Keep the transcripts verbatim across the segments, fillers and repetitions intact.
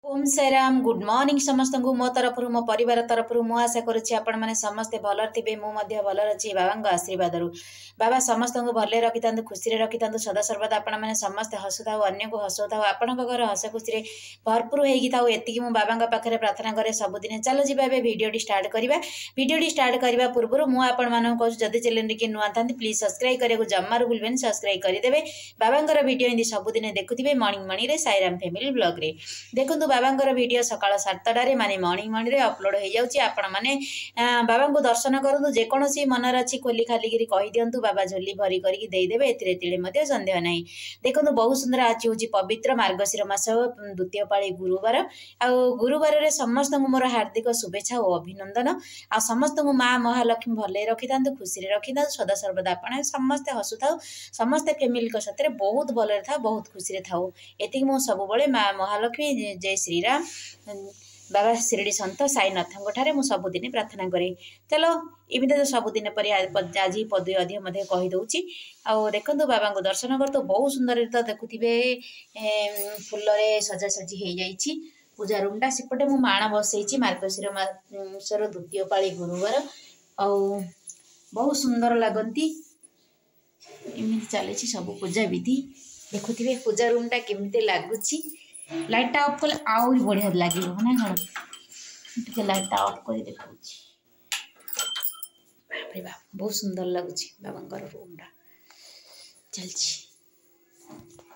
Om Sairam good morning समस्त को मो तरफ मो परिवार तरफ मु आशा करुच्ची आपण मैंने समस्ते भल थे मुझे भल अच्छी बाबा आशीर्वाद बाबा समस्त को भले रखी था खुशी रखी था सदा सर्वदा आपण मैंने समस्ते हसुता अन्य को हसुता आपण घर हस खुशी भरपूर होगी एति मु बाबा पाखे प्रार्थना करे सबुदिन। चलो जी भिडियो स्टार्ट करवा भिडियो स्टार्ट करने पूर्व मुझे कहूँ जदि चैनल की नुआ था प्लीज सब्सक्राइब करने को जमार भूलें सब्सक्राइब करदे बाबा भिडियो एमती सबुदिन देखुए morning morning Sairam family blog रे देखो बाबा भिडियो सकाल सातटारे माने मॉर्निंग मॉर्निंग रे अपलोड हो जाउची आपण माने बाबा को दर्शन करंतु जेकोसी मनर अच्छी खोली खाली करी कहि दियंतु बाबा झोली भरी करके देई देबे एतिरे तिले मध्ये संदेह नाही। देखो बहुत सुंदर आज होची पवित्र मार्गशीर मास द्वितीय पाळी गुरुवार आ गुरुवार रे समस्त को मोर हार्दिक शुभेच्छा और अभिनंदन आ समस्त को मां महालक्ष्मी भले रखी थांतु खुशी रे रखी थांतु सदा सर्वदा आपण समस्त हसु थाउ समस्त फैमिली को साथ बहुत भले था बहुत खुशी रे थाउ एति मो सब बळे मां महालक्ष्मी जय श्री राम बाबा शिरडी सन्त साईनाथ ठारे मु सबुदिन प्रार्थना करे। चलो एमती तो सबुदिन पर आज पद अधिक मध्य कहीदे आउ देखो बाबा को दर्शन कर तो बहुत सुंदर तो देखुवे फुल सजासजी हो जाइए पूजा रूमटा सेपटे मु माण बसई मार्गशीर मासर द्वितीय पाळी गुरुवार आउ बहुत सुंदर लगती एमती चली सब पूजा विधि देखुवे पूजा रूमटा केमती लगुच लाइटा ऑफ कले आउरी बढ़िया लगे ना कौन टे लाइटा ऑफ कर देखा बापरे बाप बहुत सुंदर लगुच बाबा रूमटा चलछि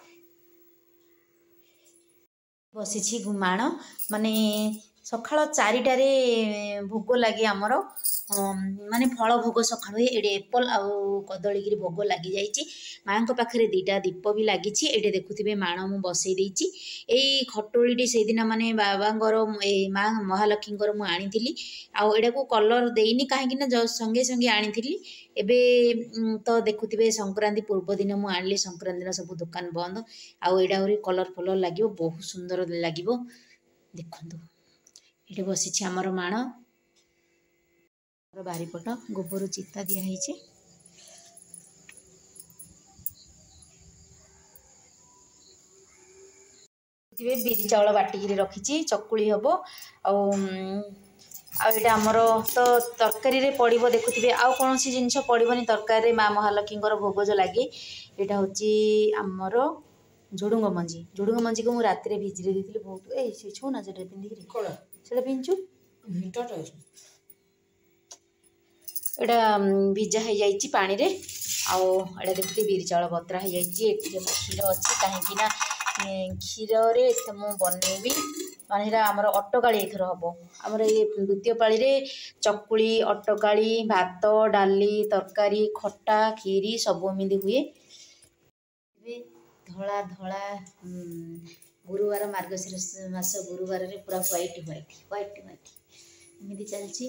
बसी गुमाण माने सकाळ चारिटारे भोग लगे आमर माने फल भोग सकाळु एडे एप्पल आउ कदली गिरी भोग लगी जाइए माँ को पाखे दीटा दीप भी लगी एडे देखुवे माण मु बसई देइछि एई खटोलीटी से दिन माने बाबांगर माँ महालक्ष्मी मु आनी आड़ा को कलर देनी कहीं संगे संगे आनी एबे तो देखुवे संक्रांति पूर्व दिन मु आनली संक्रांति दिन सब दुकान बंद आउटा कलर फलर लगे बहुत सुंदर लगे देखु ये बसी आमर माण बारीपट गोबर चिता दिखाई बिरी चाउल बाटिकी रखी चकुली हम आईटा आमर तो तरकारी पड़ो देखुवे आउ कौन सी जिनस पड़ोनी तरकारी माँ महालक्ष्मी भोग जो लगे यहाँ हूँ आमर झुडुंग मंजी झुडुंग मंजी को मुझे राति भिजी देती बहुत ए छू ना से पिंधिकी पिंचु एटा भिजा हो जाइए पानी रे आउ एटा देखते बिरी चाउल बतरा हो जाइए क्षीर अच्छी कहीं क्षीर मु बनैबी माने आमर अटकाली एथर हम आमर ये द्वितीय पाली रे चकुली अटकाली भात डाली तरकारी खटा खीरी सब एमती हुए धला धला गुरुवार मार्गशीर मास गुरुवार रे पूरा व्हाइट व्हाइट व्हाइट व्हाइट एमती चलची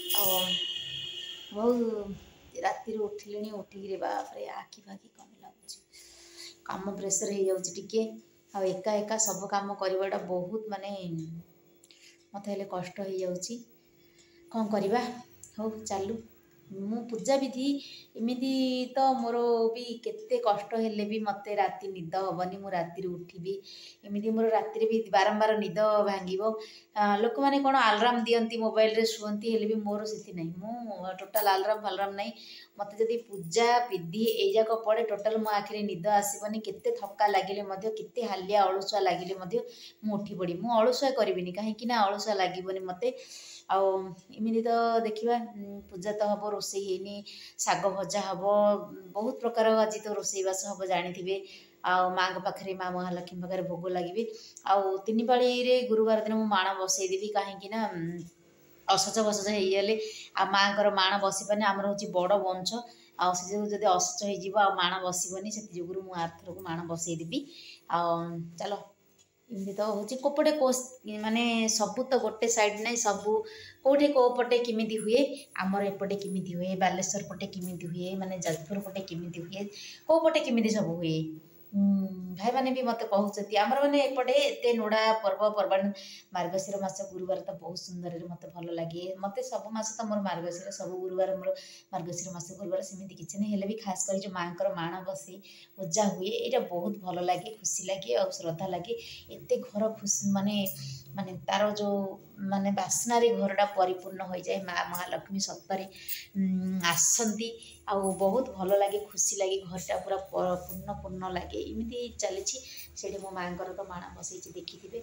बहुत राति उठिले उठिक बापरे आखि फाखि कम लगुच काम प्रेसर हो जाए आ एका एका सब काम करवाटा बहुत माने मत हेले कष्ट हो जाउची कौन करवा हो चालू मु पूजा विधि एमती तो मोर भी केते कष्ट हेले भी मत राति निद हेनी मु राति उठिबी एमती मोर राति भी बारंबार निद भांग लोक मैंने कौन आलाराम दियंती मोबाइल रे शुअंती हेले भी मोर से नहीं मु टोटाल आलाराम फालाराम नहीं मत जदि पूजा विधि ए जाक पड़े टोटाल मो आखिरे निद आसबनी केते थका लगिले मध्य केते हालिया अलसुआ लगिले मध्य मु उठी पड़ी मु अलसुआ करिबिनी कहीं ना अलसुआ लगिबनी मते आमती तो देखा पूजा तो हम रोसई हैनी शाग भजा हम बहुत प्रकार आज तो रोसईबास हम जानी आउ माँ पाखे माँ महालक्ष्मी पाखे भोग लगे आउ तीन पाली रे गुरुवार दिन मु माण बसईदेवी कहीं असच बसच होगले आ माँ माण बसी पाने आमर हूँ बड़ वंश आउ से जब असच हो माण बसबनी से मुझे आरथर को माण बसईदेवी आ चलो इमती तो हूँ कोपटे को माने सबू तो गोटे साइड नहीं सबू कौटे कोपटे किमिति हुए आमर एपटे किमिति हुए बालेश्वर पटे किमिति हुए माने जाजपुर पटे किमिति हुए कोपटे किमिति सब हुए भाई मैंने भी मत कहते आमर मैंने एपटे एत नुड़ा पर्व पर्वाणी मार्गशीर मास गुरुवार तो बहुत सुंदर मत भल लगे मत सब मास तो मोर मार्गशीर सब गुरुवार मोर मार्गशीर मास गुरुवार सेमती किसी नहीं हेल्ले भी खास कर जो माँ माण बसी पूजा हुए यहाँ बहुत भल लगे खुशी लगे और श्रद्धा लगे एत घर खुशी माने माने तार जो माने बास्नारे घरटा परिपूर्ण हो जाए माँ महालक्ष्मी सतरे आसती आ बहुत भल लगे खुशी लगे घरटा पूरा पूर्ण पूर्ण लगे इमती चली मो माँ तो माण बसई देखी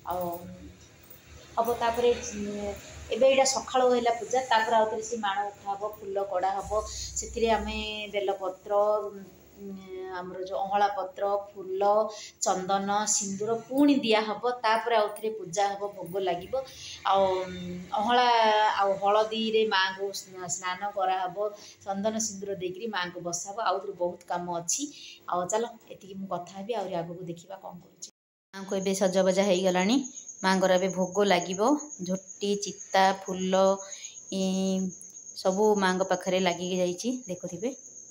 हम तापर एबे यहाँ सकाल होगा पूजा तापर आउे से माण उठा हम फुल कड़ा हम से आम बेलपत्र आमर जो अहला पत्र फूल चंदन सिंदूर पुणी दिहब तापर आउ थे पूजा हम भोग लगे अहला आ हलदी माँ को स्नान कराहब चंदन सिंदूर देकर माँ को बसाब आउ थे बहुत कम अच्छी आ चलो ये मुझे कथा भी आगू देखा कौन कर माँ को ये सजबजा हो गला माँ को ए भोग लगे झोटी चिता फूल सबू माँ पाखे लगे जाइए देखुवे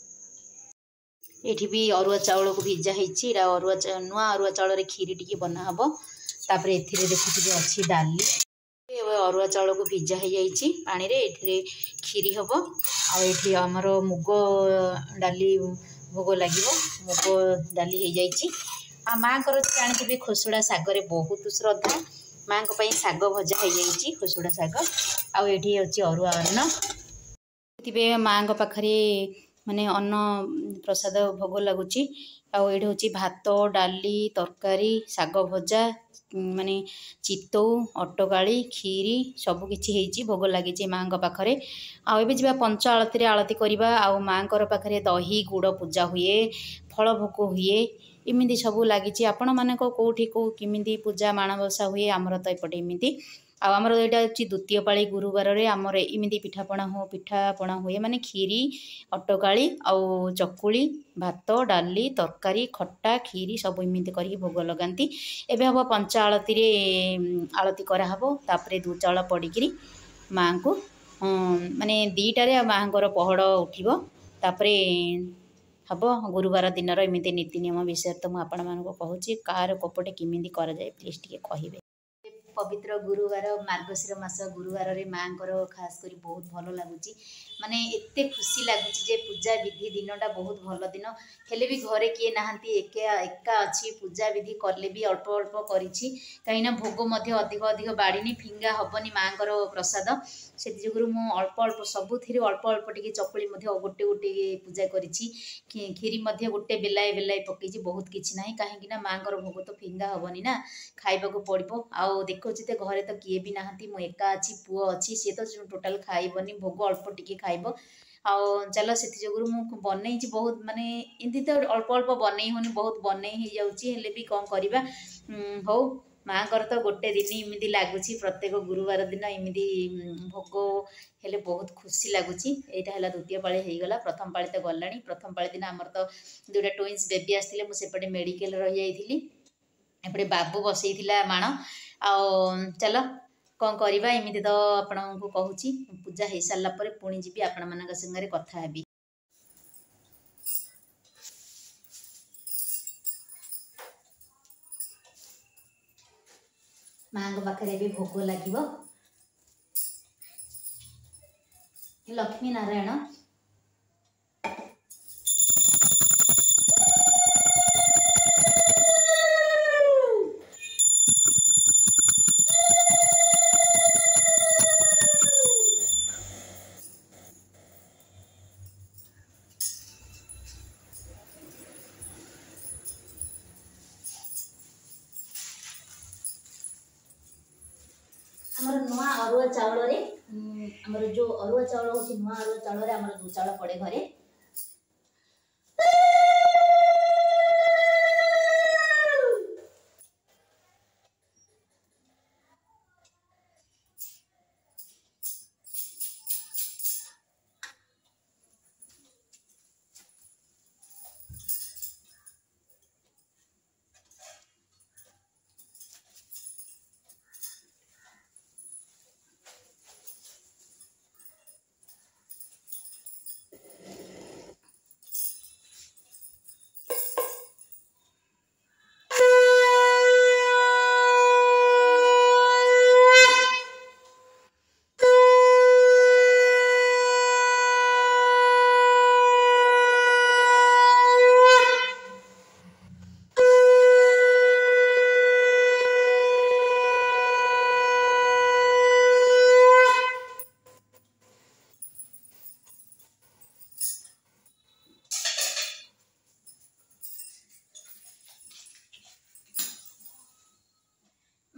ये भी अरुआ चाउल को भिजा होती अरुआ नुआ अरुआ चाउल खीरी टी बनाहब तापर ए देखुवे अच्छी डाली अरुआ चाउल को भिजा हो जाइए पानी रे ये खीरी हम आमर मुग डाली भोग लगे मुग डाली हो जाइए आ माँ को जानते खोसड़ा सागर बहुत श्रद्धा माँ को शाग भजा हो जाइए खोसड़ा शाग आठी अच्छी अरुआ अन्न थे माँ पाखे माने अन्न प्रसाद भोग लगुच आठ हूँ भात डाली तरकारी शाग भजा माने चितौ अटकाली खीरी सबकि भोग लगे माँ पाखे आए पंच आलती आलती करवा आ माँ पाखे दही गुड़ पूजा हुए फल भोग हुए इमिदी सब लगी आपण माने कौटी कौ किमिदी पूजा माणबसा हुए आमर तो एपटे इमिदी आमर यहाँ हूँ द्वितीय पाली गुरुवार रे आमर इमिदी पिठापणा हो पिठापणा हुए माने खीरी अटकाली आउ चकुली भात डाली तरकारी खट्टा खीरी सब इमिदी करके भोग लगाती एबे हम पंच आलती रे आलती कराहब तापर दू चाउल पड़िकी माँ को माने दीटारे माँ को पहड़ उठिब तापर हम गुरुवार दिन एमती नीति नियम विषय तो मुझे कहूँ कार कोपटे किमिदी करा जाए प्लीज टिके कहिबे पवित्र गुरुवार मार्गशीर मास गुरुवार रे माँ को खास कर बहुत भल लगुच माने एते खुशी लगुच जे पूजा विधि दिनटा बहुत भल दिन हेले भी घरे किए नहांती एका एका अच्छी पूजा विधि कले भी अल्प अल्प करिछि कहीं भोग मध्य अधिक अधिक बाड़ीनी फिंगा हबनी माँ को प्रसाद से जुगुरु मु अल्प अल्प सबुथिरे अल्प अल्प टिके चकुली मध्य गोटे गोटे पूजा करिछि खीरी मध्य गोटे बेलाए बेलाए पकईछि बहुत किछि नाही काहेकि ना माँ को भोग तो फिंगा हबनी ना खाइबा को पड़िबो आउ देखो घरे तो किए भी नहांती मु एका अच्छी पुओ अच्छी सी तो टोटाल खाइबनी भोग अल्प टिके खाइब आउ चल से जोगुरु मु बनई बहुत माने एमती तो अल्प अल्प बनई होनी बहुत बनई हो जाउची हेले भी कौन करवा हौ माँ को तो गोटे दिन इमिदी लगुच प्रत्येक गुरुवार दिन इमिदी भोग हेले बहुत खुशी लगुच यहाँ है द्वितीय पाली होगला प्रथम पाली तो गला प्रथम पाली दिन आमर तो दुटा ट्विन्स बेबी आसते मुझे मेडिकल रही जाइली एपटे बाबू बसई माण आ चल कौन करवा एमती तो आपण को कहूँ पूजा हो सारा पर पुणी जी आपण मान संगे कथा हेबी माँ पाखे भी भोग लगे लक्ष्मी नारायण आमर नुआ अरुआ चाउल रे आमर जो अरुआ चाउल होची नुआ अरुआ चाउल रे आमर दो चाउल पड़े घरे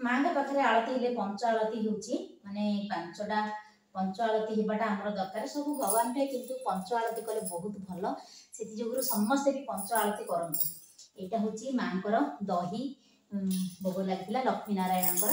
माँ पाखे आलती हेले पंच आलती होची माने पांचटा पंच आलती हेबाटा हमर दरकार सब भगवान पे किंतु पंच आलती कले बहुत भल से जोगुरु समस्ते भी पंच आलती करंतु। एटा होची मांकर दही भोग लागिला लक्ष्मी नारायणकर।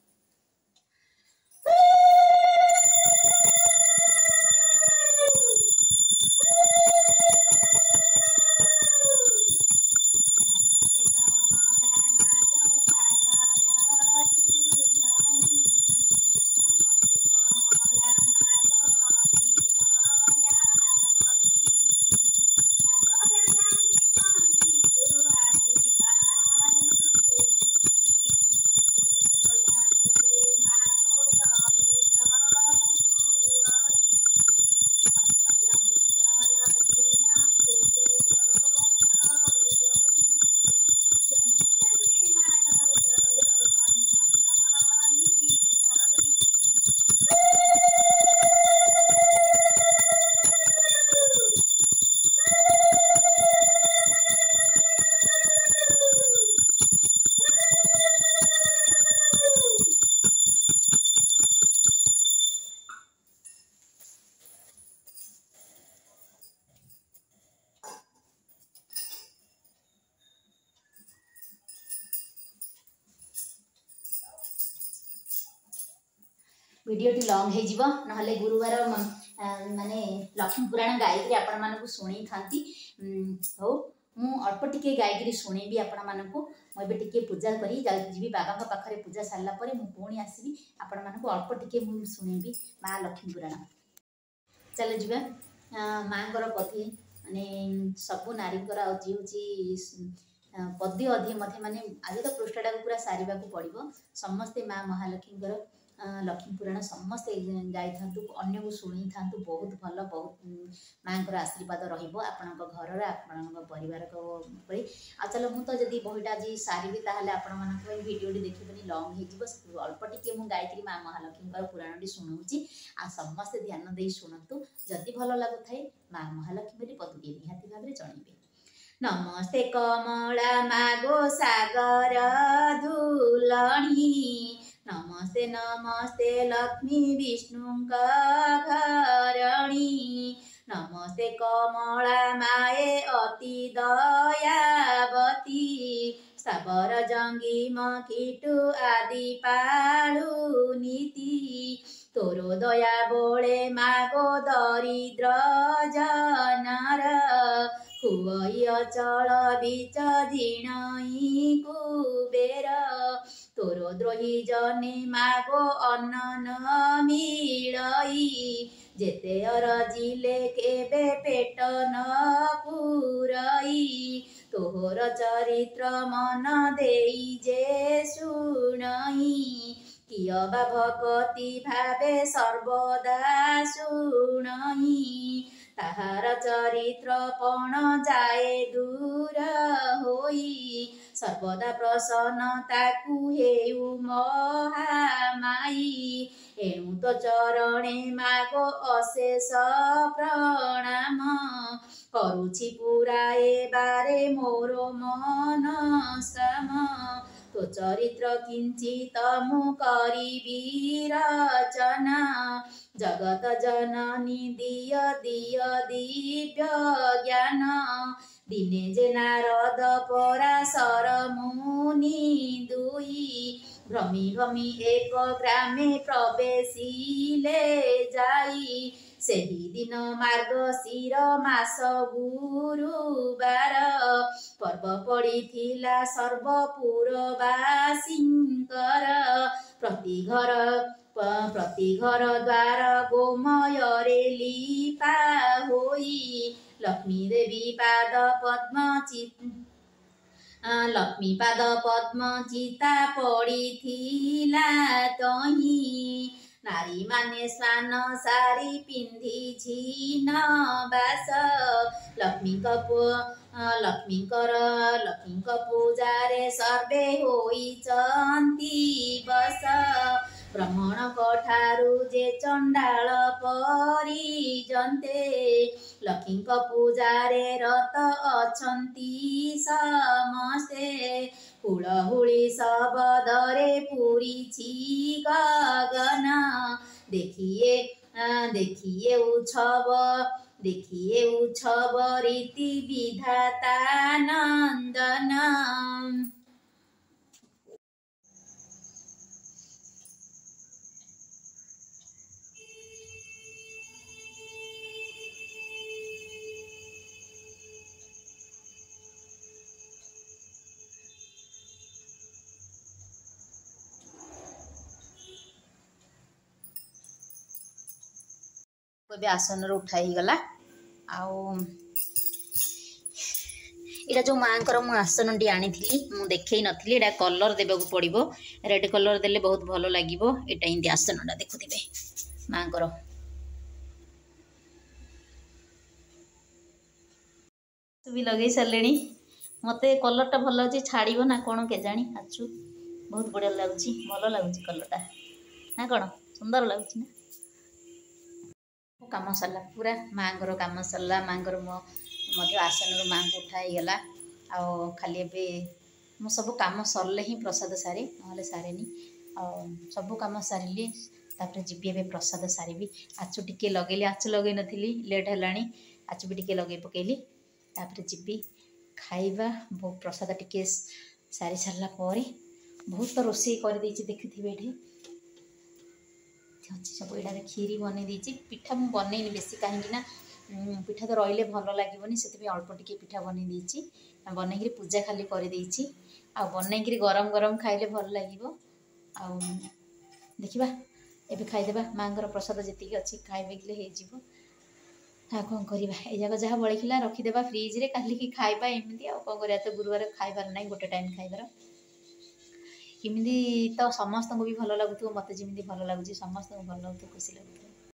वीडियोटी लंग हो ना गुरुवार माने लक्ष्मी पुराण गायक आपण मानक शुणी था हो मु अल्प टिके गायक शुणेबी आपण मानक मुझे टिके पूजा करी जी बाबा पाखे पूजा सारापर मुझे आसबि आपण मानक अल्प टिके मुझे शुणेबी माँ लक्ष्मी पुराण। चल जा माँ पति माने सबु नारी जी हूँ पद्य अधि मध्य माने आज तो पृष्ठटा को पूरा सारे पड़ो समस्ते माँ महालक्ष्मी लक्ष्मी पुराण समस्ते गाई था अन्य को शुणी था बहुत भल बहुत माँ को आशीर्वाद रहा आपण घर आपण परिवार आ चलो मुझे जब बहीटा आज सारी आपण भिडियोटी देखिए लंग हो अल्प टिके मुझे गायक माँ महालक्ष्मी पुराणटी शुणाऊँगी आ समस्ते ध्यान दे शुणु जदि भल लगुए माँ महालक्ष्मी पदुटे निहाती भाव में जनइबे। नमस्ते कमला मागो सागर धुलणी नमस्ते नमस्ते लक्ष्मी विष्णु घरणी नमस्ते कमला माए अति दयावती साबर जंगी मकीटु आदि पालु नीति तोरो दया बोले मागो दरिद्र जनार खुवई अचल बीच जिणई कुबेर तोरो द्रोही जने मागो अन्न न मिलई जेते अरजिले केबे पेट न पुरई तोहर चरित्र मन देई जे शुणई किय बा भगति भावे सर्वदा शुणई ताहार चरित्र पण जाए दूर होई सर्वदा प्रसन्नताकु हेउ महामाई एणु तो चरणे मागो अशेष प्रणाम करुछि पुराए बारे मोर मन श्रम तो चरित्र किंचित मु करिबी रचना जगत जननी दिय दिय दिव्य ज्ञान दिने जे नारद पराशर मुनि दुई भ्रमी भ्रमी एक ग्रामे प्रवेशिले जाई सेही दिन मार्गशीर मास गुरुवार पर्व पड़िथिला सर्वपुरवासींकर प्रति घर प्रति घर द्वार गोमयरे लीपा होई लक्ष्मी देवी पाद पद्म चित लक्ष्मी पाद पद्म चिता पड़िथिला तही नारी माने स्नान सारी पिंधि छीन बास लक्ष्मी कपु लक्ष्मी कर लक्ष्मी पूजारे सर्वे होइचंती बस ब्राह्मण कठारु जे चंडाल परिजन्ते लक्ष्मी पूजारे रत अछंती समस्ते हुलहुली शबदरे पूरिछि गगन देखिए देखिए उछब देखिए उछब रीति विधाता नंदन। आसन उठाई गला आउ इटा जो माँ को आसन टी आनी मु देखे नी एटा कलर देवा पड़ो रेड कलर देले बहुत भल लगे यहाँ इमती आसनटा देखुवे माँ को भी लगे सारे मत कलरटा भल अच्छे छाड़ ना कौन के जानी आचु बहुत बढ़िया लगुच भल लगुच कलरटा ना कौन सुंदर लगुच ना काम सरला पूरा माँ को कम सरला माँ को आसन माँ को उठाईगला आ खाली ए मु सब कम सरले ही प्रसाद सारे ना सारे सब कम सारे तापर जीवी ए प्रसाद सारी आचु टिके लगे आचु लगे नी लेट है आचु भी टिके लगे पकेली तापर जीवी खाइबा प्रसाद टिके सारी सारा बहुत तो रोषे कर देखिथे ये अच्छी सब यहाँ खीरी बन देती पिठा मुझे बनईनी बेसी कहीं पिठा तो रही भल लगे से अल्प टिके पिठा बन देती बनई पूजा खाली कर बनई गरम गरम खाइले भल लगे आ देखा एबे खाईदेबा माँ को प्रसाद जी अच्छी खाइबे हो कौन करवा जाक जहाँ बड़ा रखीदे फ्रिज रे काली की खाइबा एमती आ कौन कर तो गुरुवार खाइबार ना गोटे टाइम खाइबार किमिदी तो समस्त को भी भल लगुव मत जमी भल लगुच समस्त भल लगुव खुशी लगुव।